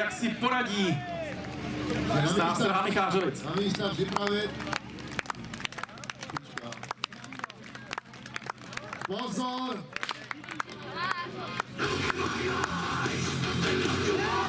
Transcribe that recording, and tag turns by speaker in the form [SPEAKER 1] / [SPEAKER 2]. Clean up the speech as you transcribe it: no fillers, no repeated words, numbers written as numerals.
[SPEAKER 1] jak si poradí strany Chářovic.
[SPEAKER 2] Na místa připravit. Pozor!